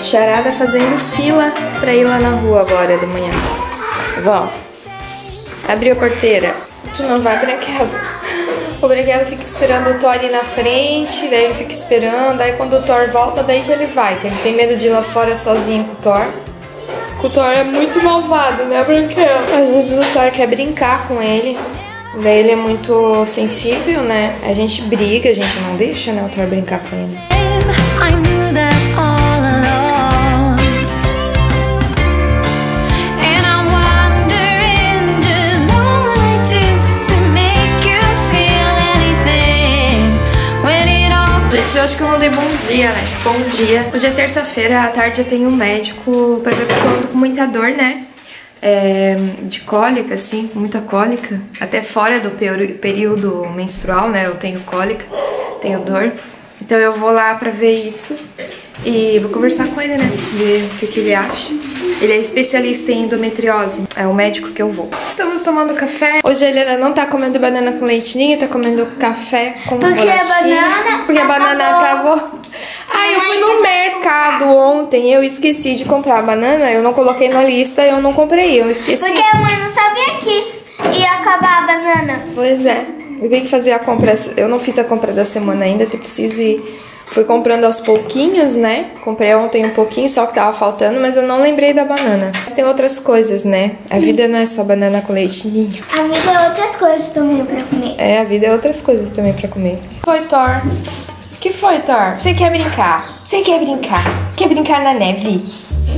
Charada fazendo fila pra ir lá na rua agora de manhã. Vamos. Abriu a porteira. Tu não vai, Branquelo? O Branquelo fica esperando o Thor ali na frente, daí ele fica esperando, aí quando o Thor volta, daí que ele vai, que ele tem medo de ir lá fora sozinho com o Thor. O Thor é muito malvado, né, Branquelo? Às vezes o Thor quer brincar com ele, daí ele é muito sensível, né? A gente briga, a gente não deixa, né, o Thor brincar com ele. Gente, eu acho que eu não dei bom dia, né? Bom dia. Hoje é terça-feira, à tarde eu tenho um médico pra ver porque eu ando com muita dor, né? De cólica, assim, muita cólica. Até fora do período menstrual, né? Eu tenho cólica, tenho dor. Então eu vou lá pra ver isso e vou conversar com ele, né? Ver o que ele acha. Ele é especialista em endometriose, é o médico que eu vou. Estamos tomando café. Hoje a Helena não tá comendo banana com leitinho, tá comendo café com bolachinha. Porque a banana acabou. Ah, eu fui no mercado ontem, eu esqueci de comprar a banana, eu não coloquei na lista, eu não comprei, eu esqueci. Porque a mãe não sabia que ia acabar a banana. Pois é, eu tenho que fazer a compra, eu não fiz a compra da semana ainda, eu preciso ir. Fui comprando aos pouquinhos, né? Comprei ontem um pouquinho, só que tava faltando, mas eu não lembrei da banana. Mas tem outras coisas, né? A vida não é só banana com leite ninho. A vida é outras coisas também pra comer. É, a vida é outras coisas também pra comer. Foi, Thor? O que foi, Thor? Você quer brincar? Você quer brincar? Quer brincar na neve?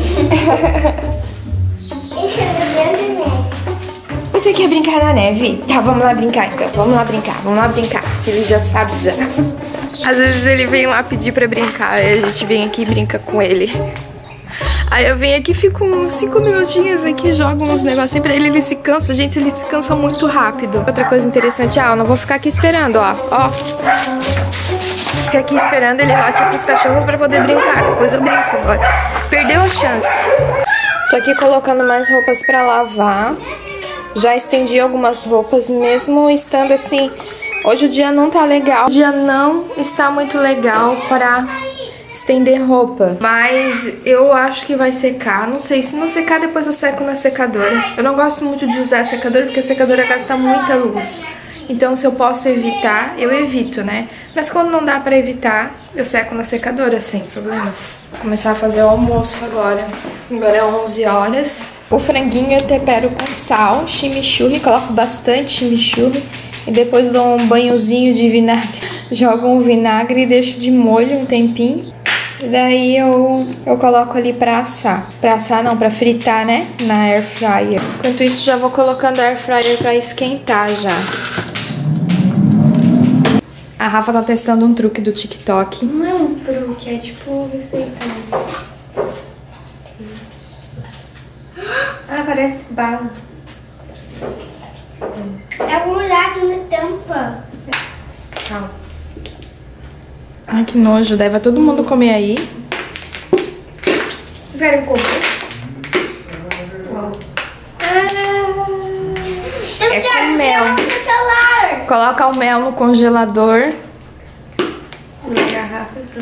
Você quer brincar na neve? Tá, vamos lá brincar então. Vamos lá brincar. Ele já sabe já. Às vezes ele vem lá pedir pra brincar, aí a gente vem aqui e brinca com ele. Aí eu venho aqui, fico uns 5 minutinhos aqui, jogo uns negocinhos pra ele, ele se cansa. Gente, ele se cansa muito rápido. Outra coisa interessante, eu não vou ficar aqui esperando, ó. Fica aqui esperando ele latir pros cachorros pra poder brincar. Depois eu brinco agora. Perdeu a chance. Tô aqui colocando mais roupas pra lavar. Já estendi algumas roupas, mesmo estando assim... Hoje o dia não tá legal, o dia não está muito legal para estender roupa. Mas eu acho que vai secar, não sei, se não secar depois eu seco na secadora. Eu não gosto muito de usar a secadora porque a secadora gasta muita luz. Então se eu posso evitar, eu evito, né? Mas quando não dá pra evitar, eu seco na secadora sem problemas. Vou começar a fazer o almoço agora. Agora é 11 horas. O franguinho eu tempero com sal, chimichurri, coloco bastante chimichurri. E depois dou um banhozinho de vinagre. Jogo um vinagre e deixo de molho um tempinho. E daí eu coloco ali pra assar. Pra assar não, pra fritar, né? Na air fryer. Enquanto isso já vou colocando a air fryer pra esquentar já. A Rafa tá testando um truque do TikTok. Não é um truque, é tipo receita. Ah, parece bala. É molhado na tampa. Calma. Ai, que nojo. Daí vai todo mundo comer aí. Vocês querem comer? Deu É certo, com mel. no celular. Coloca o mel no congelador. Na garrafa e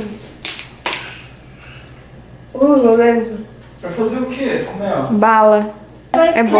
pronto. Lolendo. Vai fazer o quê com mel? Bala. É bom?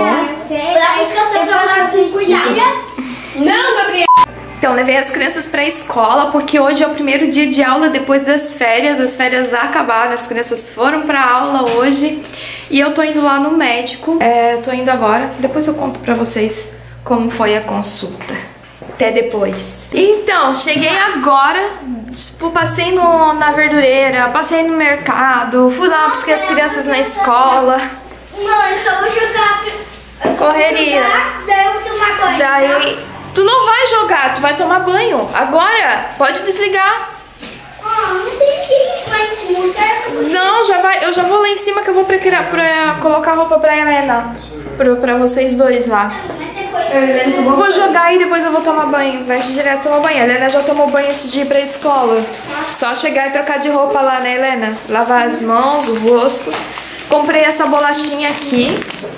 Não, meu filho. Então, levei as crianças pra escola, porque hoje é o primeiro dia de aula depois das férias. As férias acabaram, as crianças foram pra aula hoje. E eu tô indo lá no médico. Tô indo agora. Depois eu conto pra vocês como foi a consulta. Até depois. Então, cheguei agora. Passei na verdureira, passei no mercado. Fui lá buscar as crianças na escola. Mãe, só vou jogar. Correria. Daí eu vou tomar banho. Daí, tu não vai jogar, tu vai tomar banho. Agora, pode desligar. Não tem que ir lá em cima. Não, eu já vou lá em cima que eu vou pra colocar roupa pra Helena. Pra vocês dois lá. Vou jogar e depois eu vou tomar banho. Vai direto tomar banho. A Helena já tomou banho antes de ir pra escola. Só chegar e trocar de roupa lá, né, Helena? Lavar as mãos, o rosto. Comprei essa bolachinha aqui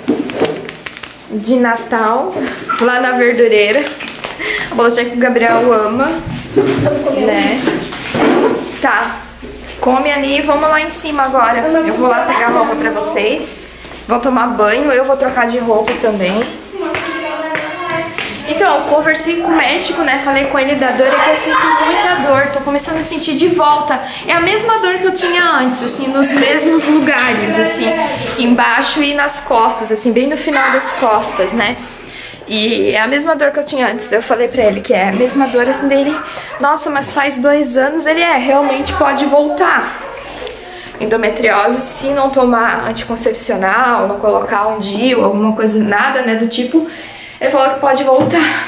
de Natal lá na verdureira. A bolachinha que o Gabriel ama, né? Tá. Come ali, vamos lá em cima agora. Eu vou lá pegar roupa pra vocês. Vão tomar banho, eu vou trocar de roupa também. Então, eu conversei com o médico, né? Falei com ele da dor, é que eu sinto muita dor. Tô começando a sentir de volta. É a mesma dor que eu tinha antes, assim, nos mesmos lugares, assim, embaixo e nas costas, assim, bem no final das costas, né? E é a mesma dor que eu tinha antes. Eu falei pra ele que é a mesma dor, assim, dele. Nossa, mas faz 2 anos. Ele realmente pode voltar. Endometriose, se não tomar anticoncepcional, não colocar um DIU, alguma coisa, nada, né, do tipo, ele falou que pode voltar.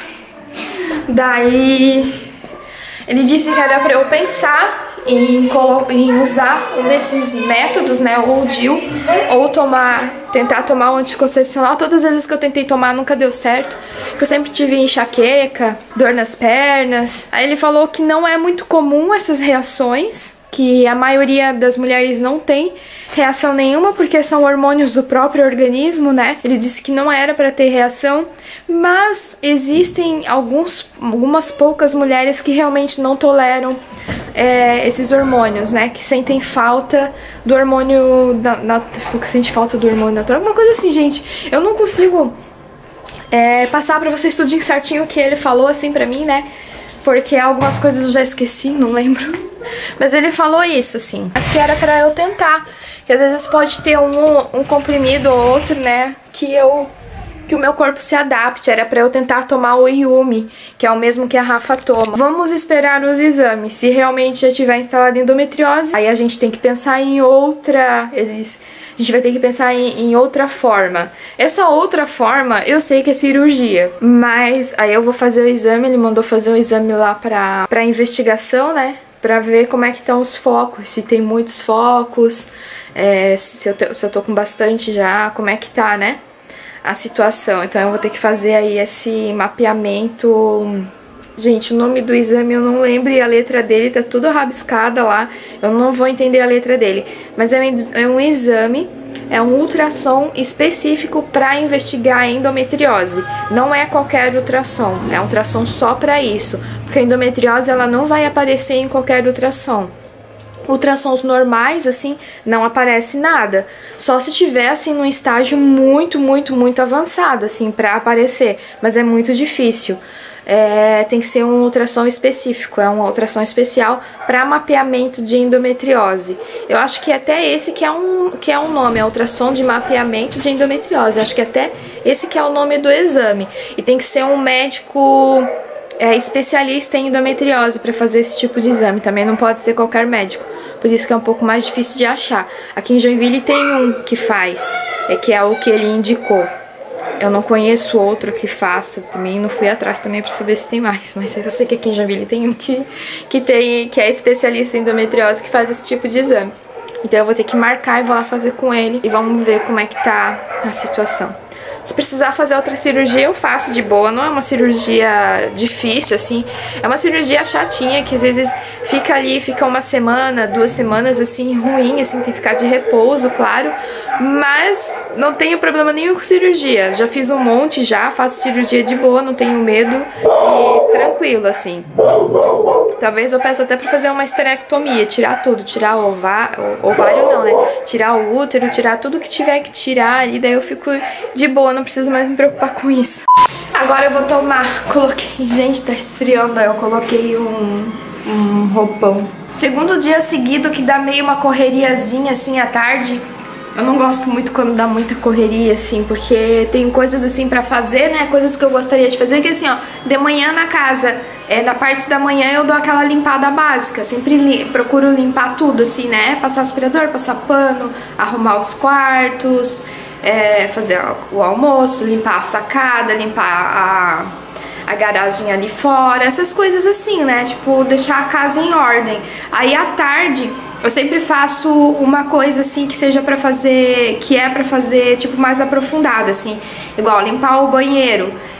Daí, ele disse que era pra eu pensar em usar um desses métodos, né, ou o DIU, ou tentar tomar o anticoncepcional. Todas as vezes que eu tentei tomar nunca deu certo, porque eu sempre tive enxaqueca, dor nas pernas. Aí ele falou que não é muito comum essas reações, que a maioria das mulheres não tem reação nenhuma, porque são hormônios do próprio organismo, né? Ele disse que não era para ter reação, mas existem algumas poucas mulheres que realmente não toleram esses hormônios, né? Que sentem falta do hormônio, que sente falta do hormônio natural, alguma coisa assim, gente. Eu não consigo passar pra vocês tudinho certinho o que ele falou, assim, pra mim, né? Porque algumas coisas eu já esqueci, não lembro. Mas ele falou isso, assim. Mas que era pra eu tentar. Que às vezes pode ter um comprimido ou outro, né? Que o meu corpo se adapte. Era pra eu tentar tomar o Yumi, que é o mesmo que a Rafa toma. Vamos esperar os exames. Se realmente já tiver instalado endometriose, aí a gente tem que pensar em outra... A gente vai ter que pensar em outra forma. Essa outra forma, eu sei que é cirurgia. Mas aí eu vou fazer o exame. Ele mandou fazer um exame lá pra investigação, né? Pra ver como é que estão os focos. Se tem muitos focos. Se eu tô com bastante já. Como é que tá, né? A situação. Então eu vou ter que fazer aí esse mapeamento... Gente, o nome do exame eu não lembro e a letra dele tá tudo rabiscada lá. Eu não vou entender a letra dele. Mas é um exame, é um ultrassom específico para investigar a endometriose. Não é qualquer ultrassom, é um ultrassom só para isso. Porque a endometriose ela não vai aparecer em qualquer ultrassom. Ultrassons normais, assim, não aparece nada. Só se tiver, assim, num estágio muito, muito, muito avançado, assim, pra aparecer. Mas é muito difícil. Tem que ser um ultrassom específico, é um ultrassom especial para mapeamento de endometriose. Eu acho que até esse que é um nome, é ultrassom de mapeamento de endometriose. Acho que até esse que é o nome do exame. E tem que ser um médico especialista em endometriose para fazer esse tipo de exame. Também não pode ser qualquer médico. Por isso que é um pouco mais difícil de achar. Aqui em Joinville tem um que faz, que é o que ele indicou. Eu não conheço outro que faça, também não fui atrás também pra saber se tem mais. Mas eu sei que aqui em Joinville tem um que é especialista em endometriose que faz esse tipo de exame. Então eu vou ter que marcar e vou lá fazer com ele e vamos ver como é que tá a situação. Se precisar fazer outra cirurgia, eu faço de boa. Não é uma cirurgia difícil, assim. É uma cirurgia chatinha, que às vezes fica ali, fica 1 semana, 2 semanas, assim, ruim, assim, tem que ficar de repouso, claro. Mas não tenho problema nenhum com cirurgia. Já fiz um monte, faço cirurgia de boa, não tenho medo e tranquilo, assim. Talvez eu peça até pra fazer uma esterectomia, tirar tudo, tirar o ovário não, né? Tirar o útero, tirar tudo que tiver que tirar ali, daí eu fico de boa, não preciso mais me preocupar com isso. Agora eu vou coloquei, gente, tá esfriando, aí eu coloquei um roupão. Segundo dia seguido que dá meio uma correriazinha assim à tarde. Eu não gosto muito quando dá muita correria, assim, porque tem coisas assim pra fazer, né, coisas que eu gostaria de fazer, que assim, ó, de manhã na casa, na parte da manhã eu dou aquela limpada básica, sempre procuro limpar tudo, assim, né, passar aspirador, passar pano, arrumar os quartos, fazer o almoço, limpar a sacada, limpar a garagem ali fora, essas coisas assim, né, tipo, deixar a casa em ordem. Aí à tarde eu sempre faço uma coisa assim que seja pra fazer, tipo mais aprofundada, assim, igual limpar o banheiro,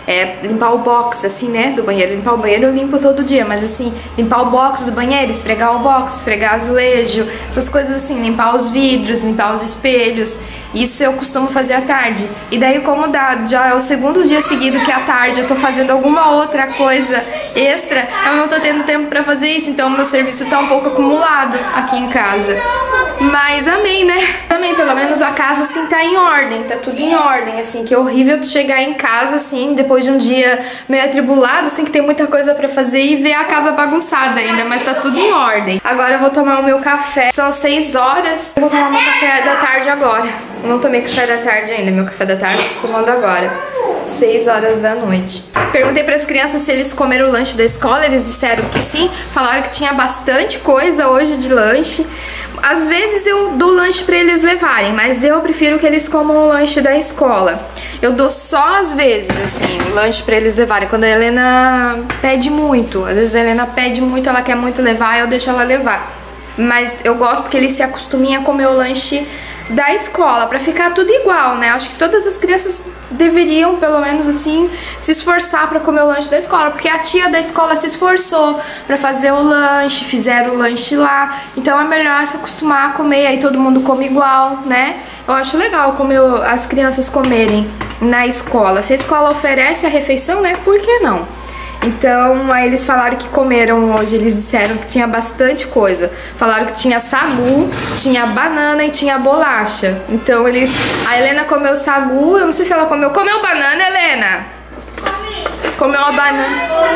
limpar o box, assim, né, do banheiro. Limpar o banheiro eu limpo todo dia, mas assim, limpar o box do banheiro, esfregar o box, esfregar azulejo, essas coisas assim, limpar os vidros, limpar os espelhos. Isso eu costumo fazer à tarde. E daí, como já é o segundo dia seguido que à tarde eu tô fazendo alguma outra coisa extra, eu não tô tendo tempo pra fazer isso, então o meu serviço tá um pouco acumulado aqui em casa. Mas amém, né? Também, pelo menos a casa assim tá em ordem, tá tudo em ordem, assim, que é horrível tu chegar em casa assim, depois de um dia meio atribulado, assim, que tem muita coisa pra fazer e ver a casa bagunçada ainda, mas tá tudo em ordem. Agora eu vou tomar o meu café, são 6 horas, eu vou tomar o meu café da tarde agora. Eu não tomei café da tarde ainda, meu café da tarde tô tomando agora, 6 horas da noite. Perguntei para as crianças se eles comeram o lanche da escola, eles disseram que sim, falaram que tinha bastante coisa hoje de lanche. Às vezes eu dou lanche para eles levarem, mas eu prefiro que eles comam o lanche da escola. Eu dou só às vezes, assim, o lanche para eles levarem, quando a Helena pede muito. Às vezes a Helena pede muito, ela quer muito levar, eu deixo ela levar. Mas eu gosto que eles se acostumem a comer o lanche da escola, pra ficar tudo igual, né? Acho que todas as crianças deveriam, pelo menos assim, se esforçar pra comer o lanche da escola, porque a tia da escola se esforçou pra fazer o lanche, fizeram o lanche lá, então é melhor se acostumar a comer, aí todo mundo come igual, né? Eu acho legal comer, as crianças comerem na escola. Se a escola oferece a refeição, né? Por que não? Então, aí eles falaram que comeram hoje, eles disseram que tinha bastante coisa. Falaram que tinha sagu, tinha banana e tinha bolacha. Então, a Helena comeu sagu, eu não sei se ela comeu banana, Helena? Comeu uma banana.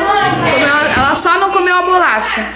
Ela só não comeu a bolacha.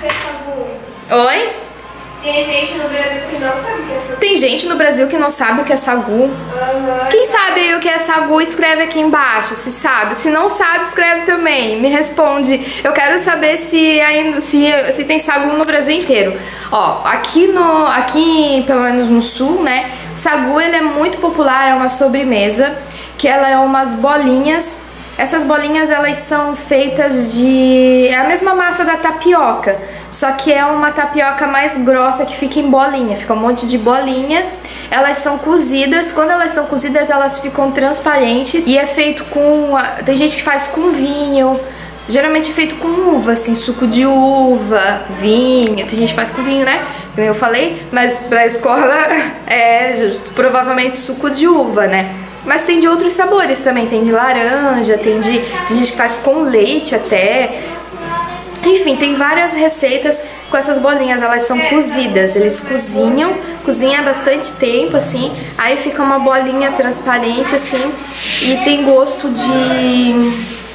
Oi? Tem gente no Brasil que não sabe o que é sagu. Tem gente no Brasil que não sabe o que é sagu. Quem sabe aí o que é sagu, escreve aqui embaixo, se sabe. Se não sabe, escreve também. Me responde. Eu quero saber se tem sagu no Brasil inteiro. Ó, aqui pelo menos no sul, né, o sagu ele é muito popular, é uma sobremesa, que ela é umas bolinhas. Essas bolinhas, elas são feitas é a mesma massa da tapioca, só que é uma tapioca mais grossa que fica em bolinha, fica um monte de bolinha. Elas são cozidas, quando elas são cozidas elas ficam transparentes e é feito tem gente que faz com vinho, geralmente é feito com uva, assim, suco de uva, vinho, tem gente que faz com vinho, né, como eu falei, mas pra escola é provavelmente suco de uva, né. Mas tem de outros sabores também, tem de laranja, tem gente que faz com leite até. Enfim, tem várias receitas com essas bolinhas, elas são cozidas. Eles cozinham há bastante tempo, assim. Aí fica uma bolinha transparente, assim. E tem gosto de...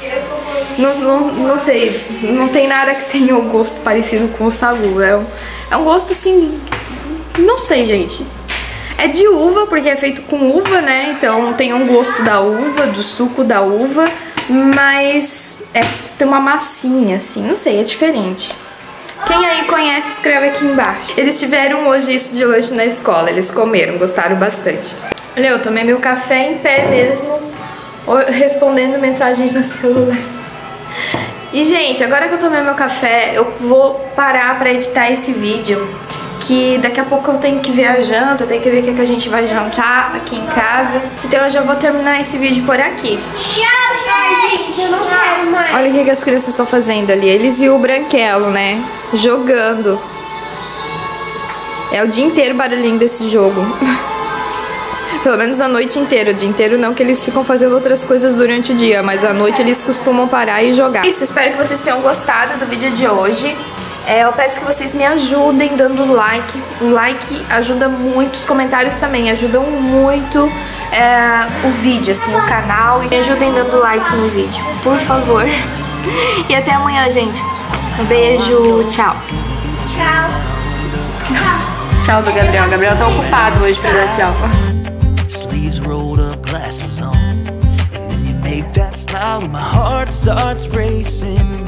Não sei, não tem nada que tenha um gosto parecido com o sagu. É um gosto assim... Não sei, gente. É de uva, porque é feito com uva, né? Então tem um gosto da uva, do suco da uva, mas tem uma massinha, assim, não sei, é diferente. Quem aí conhece, escreve aqui embaixo. Eles tiveram hoje isso de lanche na escola, eles comeram, gostaram bastante. Olha, eu tomei meu café em pé mesmo, respondendo mensagens no celular. E, gente, agora que eu tomei meu café, eu vou parar pra editar esse vídeo, que daqui a pouco eu tenho que ver a janta, tenho que ver o que a gente vai jantar aqui em casa. Então eu já vou terminar esse vídeo por aqui. Tchau, gente. Eu não quero mais. Olha o que as crianças estão fazendo ali. Eles e o Branquelo, né? Jogando. É o dia inteiro o barulhinho desse jogo. Pelo menos a noite inteira. O dia inteiro não, que eles ficam fazendo outras coisas durante o dia, mas à noite eles costumam parar e jogar. Isso, espero que vocês tenham gostado do vídeo de hoje. Eu peço que vocês me ajudem dando like. O like ajuda muito, os comentários também ajudam muito o vídeo, assim, o canal. E me ajudem dando like no vídeo, por favor. E até amanhã, gente. Um beijo, tchau. Tchau. Tchau do Gabriel. O Gabriel tá ocupado hoje pra dar tchau. Sleeves rolled up, glasses on, and then you make that smile and my heart starts racing.